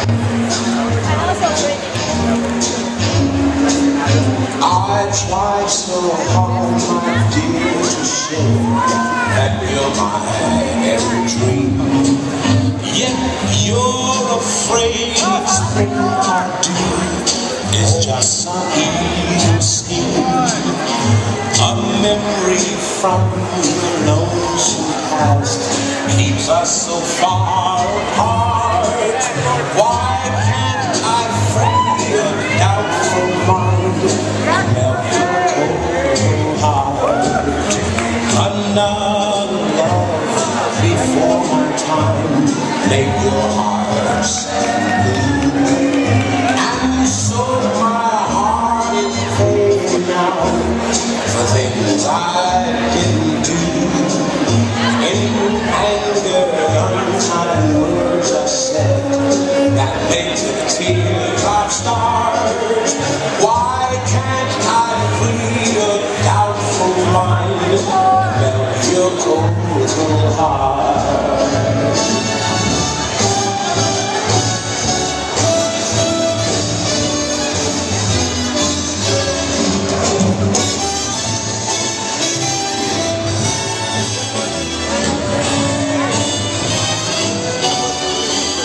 I tried so hard, my dear, to show that you're my every dream. Yet you're afraid it's what I do. It's just some evil scheme. A memory from the lonesome past keeps us so far apart. Why can't I free a doubtful mind, melt your cold heart? Another love before my time made your heart sad blue. And so my heart is cold now for things I didn't do. In anger, unkind words I said that made the teardrop stars. Why can't I free a doubtful mind, melt your cold heart?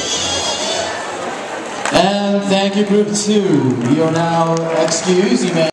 And thank you, Group 2. You are now excused. You may